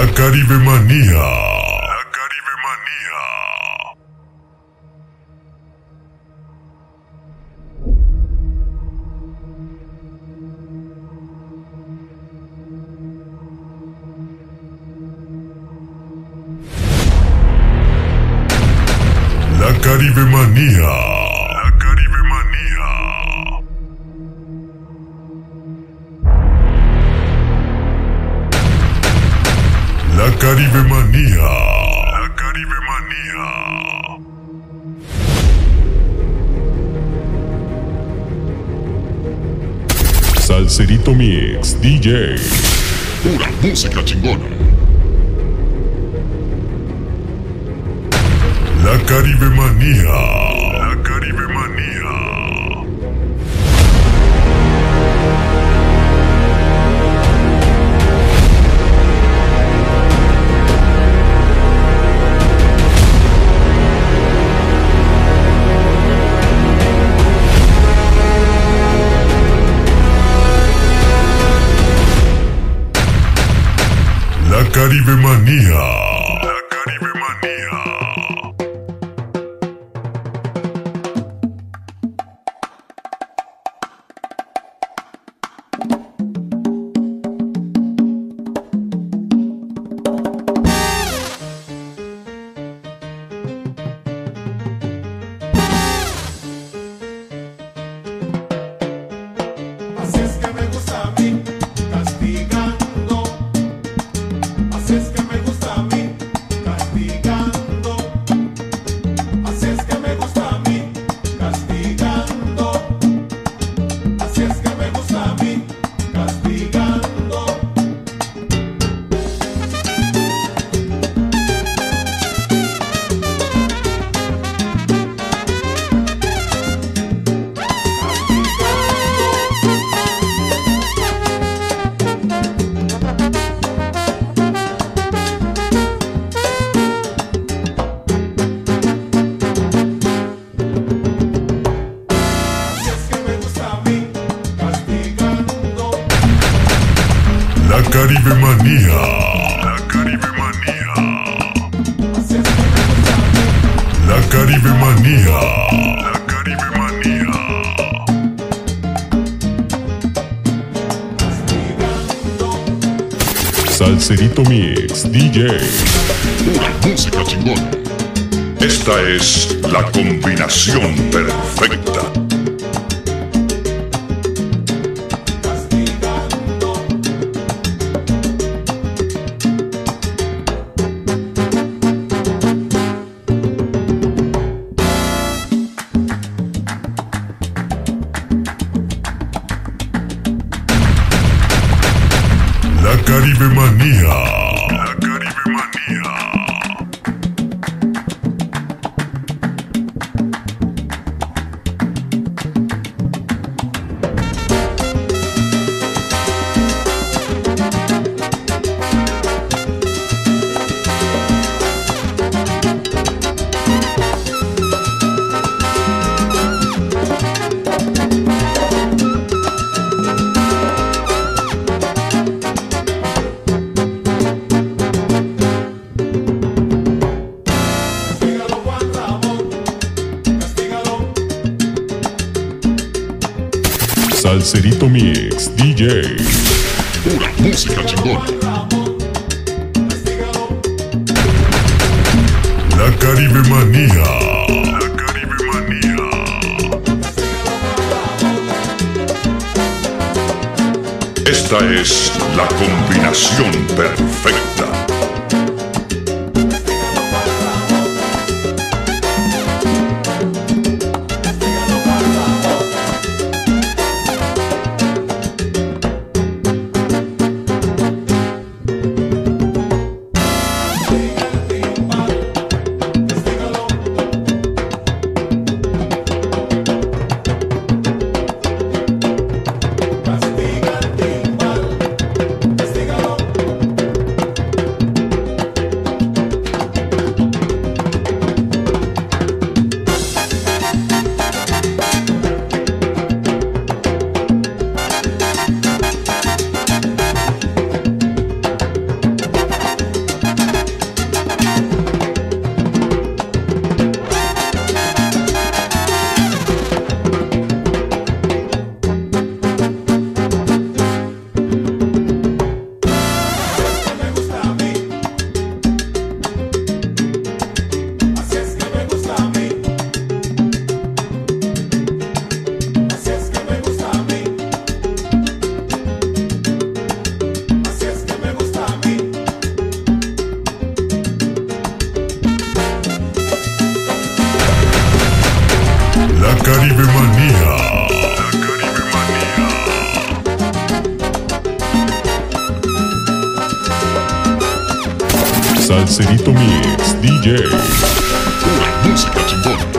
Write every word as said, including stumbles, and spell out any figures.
Caribe Manía. La Caribe Manía. La Caribe Manía. La Caribe Manía. La Caribe Manía. La Caribe Manía. Salserito Mix D J. Pura música chingona. La Caribe Manía. La Caribe Manía. La Caribe Manía. La Caribe Manía. Así es que me gusta a mí, castigando. Así es que me gusta a mí, castigando. Así es que me gusta a mí, castigando. Así es que me gusta a mí, castigando. La Caribe Manía. La Caribe Manía. La Caribe Manía. La Caribe Manía. Salserito Mix D J. Pura música chingona. Esta es la combinación perfecta. La Caribe Manía. La Caribe Manía. Salserito Mix D J. Pura música chingona. La Caribe Manía. La Caribe Manía. Esta es la combinación perfecta. Salserito Mix, D J. Pura música chingona.